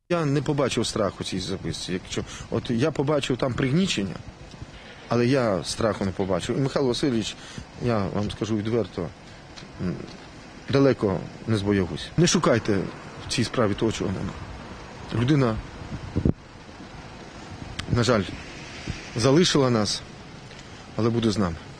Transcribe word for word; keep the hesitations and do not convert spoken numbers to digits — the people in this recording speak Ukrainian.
Я не побачив страху у цій записці. Якщо от я побачив там пригнічення, але я страху не побачив. І Михайло Васильович, я вам скажу відверто, далеко не з боягусь. Не шукайте в цій справі того, чого нема. Людина, на жаль, залишила нас, але буде з нами.